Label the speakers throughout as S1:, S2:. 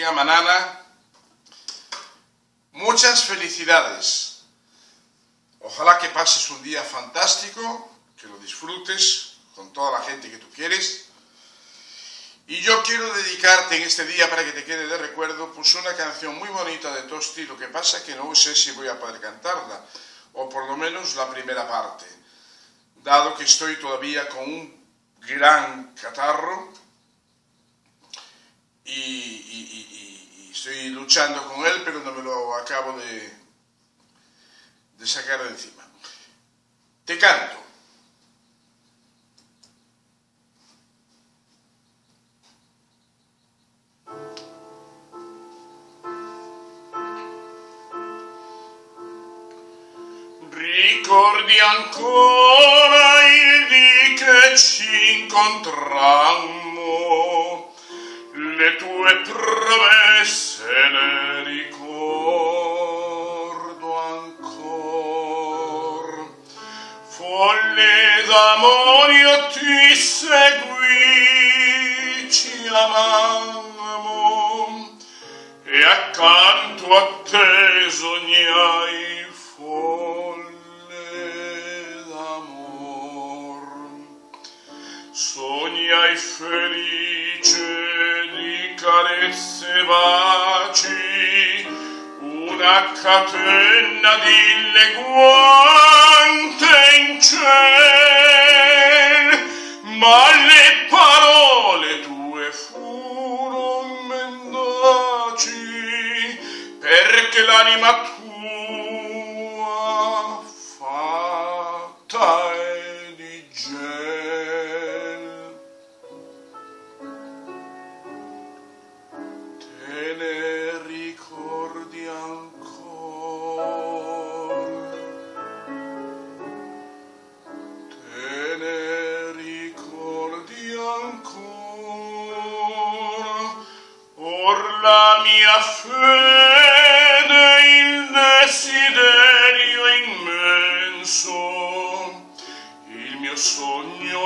S1: amiga Manana, muchas felicidades. Ojalá que pases un día fantástico, que lo disfrutes con toda la gente que tú quieres. Y yo quiero dedicarte en este día, para que te quede de recuerdo, pues una canción muy bonita de Tosti. Lo que pasa es que no sé si voy a poder cantarla, o por lo menos la primera parte, dado que estoy todavía con un gran catarro y estoy luchando con él, pero no me lo acabo de sacar de encima. Te canto. Ricordi ancora il dì che ci incontrammo, le tue promesse le ricordo ancor. Folle d'amore io ti seguì, ci amammo, e accanto a te sognai folle d'amor. Sognai felice di carezze e baci, una catena di leguante in ciel, ma le parole tue furono mendaci, perché l'anima tua fatta è di gel. Te ne ricordi ancora? Te ne ricordi ancora? Or la mia fede, il desiderio immenso, il mio sogno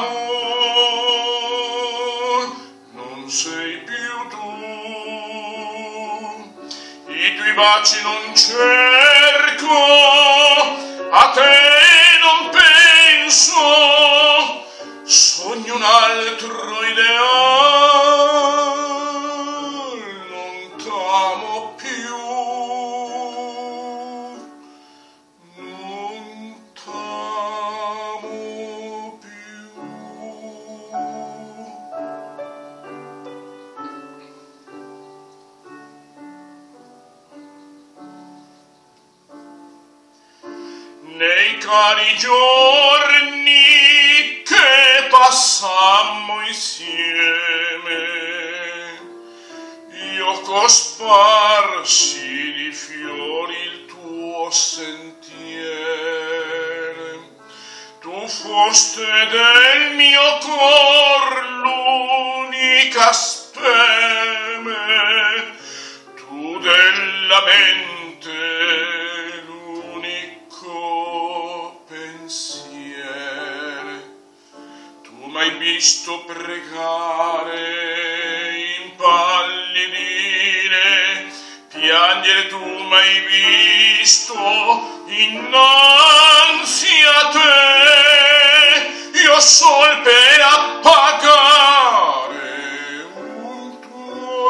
S1: d'amor, non sei più tu. I tuoi baci non cerco, a te non penso, sogno un altro ideal, non t'amo più, non t'amo più. Nei cari giorni che passammo insieme, io cosparsi di fiori il tuo sentiere. Tu foste del mio cor l'unica speme, tu della mente m'hai visto pregare, impallidire, piangere, tu m'hai visto innanzi a te, io sol per appagare un tuo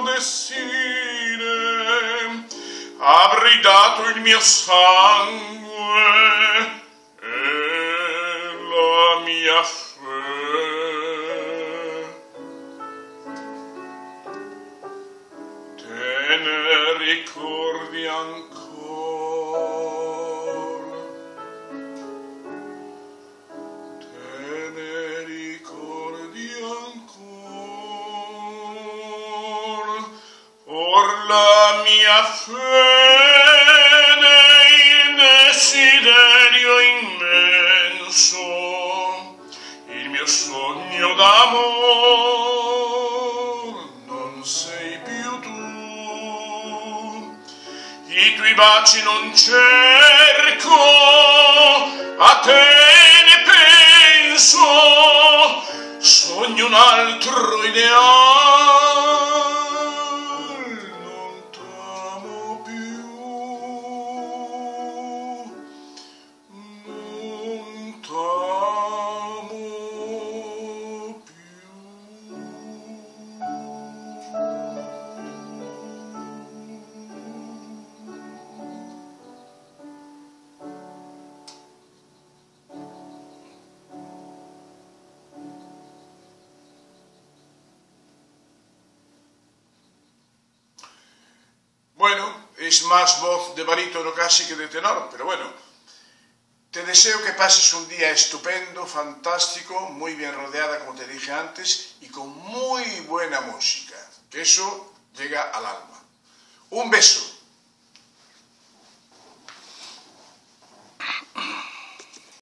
S1: desire avrei dato il mio sangue e la mia fede. Te ne ricordi ancora? Te ne ricordi ancora? Or la mia fede, il desiderio immenso, il mio sogno d'amor, non sei più tu. I tuoi baci non cerco, a te ne penso, sogno un altro ideal, es más voz de barítono casi que de tenor, pero bueno, te deseo que pases un día estupendo, fantástico, muy bien rodeada, como te dije antes, y con muy buena música, que eso llega al alma. Un beso.